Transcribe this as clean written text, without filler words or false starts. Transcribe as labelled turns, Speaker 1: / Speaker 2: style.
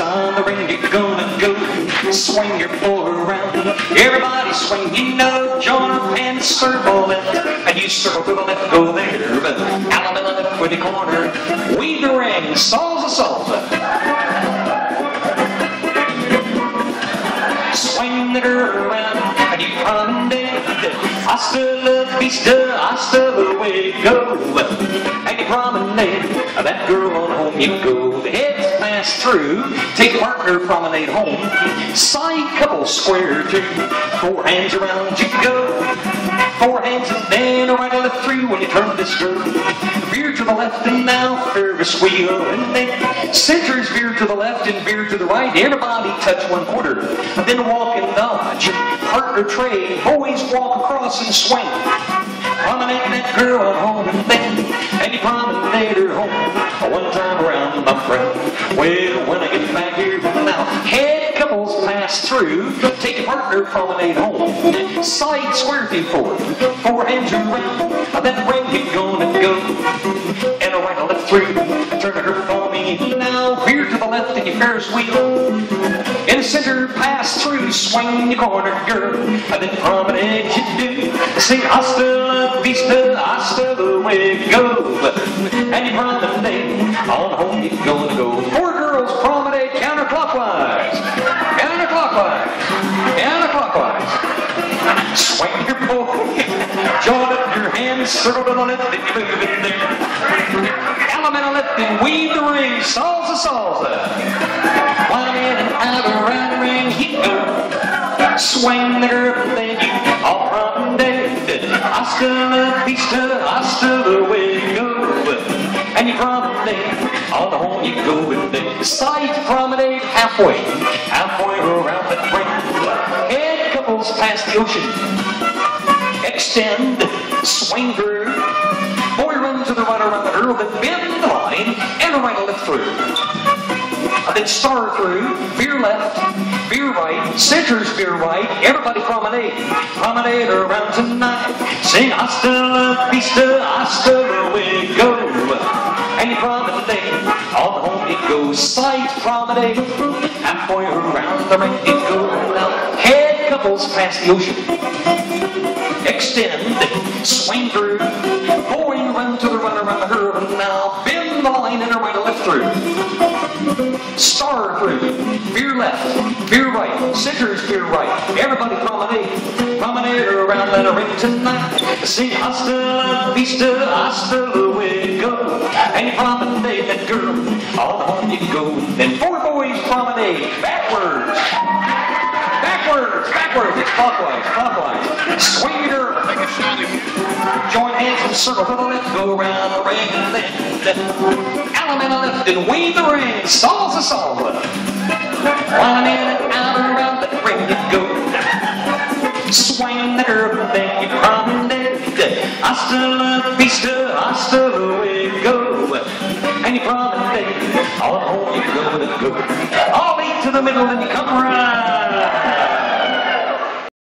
Speaker 1: around the ring, you're gonna go. Swing your boy around. Everybody swing, you know, join up and circle left. And you circle to the left, go there. But Alabama left for the corner. Weave the ring, salsa salsa. Swing the girl around, and you promenade. Hasta la vista, hasta away go. And you promenade, that girl on home you go. The heads pass through, take a partner promenade home. Side couple square two, four hands around you go. Four hands and then right or left through when you turn this girl. Veer to the left and now Ferris wheel. And then centers veer to the left and veer to the right. Everybody touch 1/4. Then walk and dodge. Partner trade. Boys walk across and swing. Promenade that girl at home and you promenade her home. One time around, my friend. Well, when I get back here now, head couples pass through. Take a partner promenade home. Side square through four hands around. That ring you're gonna go. And a right or left through. Turn her for me now. Veer to the left and you Ferris wheel. In the center, pass through, swing your corner, girl. And then promenade you do. Sing hasta la vista, hasta away go. And you promenade, on home you're gonna go. Four girls promenade counterclockwise. Counterclockwise. Counterclockwise. Swing your boy. Join up your hands, circle to the left, and you move it there. Alabama left and weave the ring, salsa salsa. Climb in and out around the ring, he go. Swing the girl, then you all promenade. Hasta la vista, hasta away go. And you promenade, on the home you go. And then side promenade halfway around the ring. Head couples past the ocean. Extend, swing through. Boy run to the right around the girl, then bend the line and a right or left through. Then star through, veer left, veer right, centers veer right, everybody promenade. Promenade around tonight. Sing hasta la vista, hasta away go. And you promenade, on home you go. Side promenade, halfway around the ring you go. Now head couples past the ocean. Extend, swing through. Boy run to the right around the curve. And now bend the line and a right or left through. Star through, veer left, veer right, centers veer right. Everybody promenade, promenade around that ring tonight. Sing hasta la vista, hasta away go. And you promenade that girl, on home you go. Then four boys promenade, backwards, backwards, backwards. It's clockwise, clockwise. Swing your girl. Join hands and circle to the left, go around the ring and then Alabama left and weave the ring, salsa salsa. One in and out around the ring you go. Swing the girl, then you promenade. Hasta la vista, hasta away go. And you promenade, on home you go. All eight to the middle and you come around.